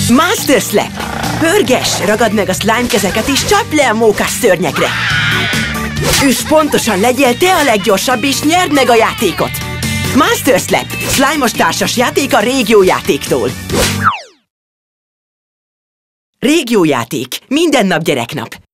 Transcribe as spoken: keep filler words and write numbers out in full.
Monster Slap! Pörges, ragad meg a slime kezeket és csapd le a mókás szörnyekre! Üss pontosan, legyél te a leggyorsabb és nyerd meg a játékot! Monster Slap! Slime-os társas játék a régiójátéktól! Régiójáték. Minden nap gyereknap.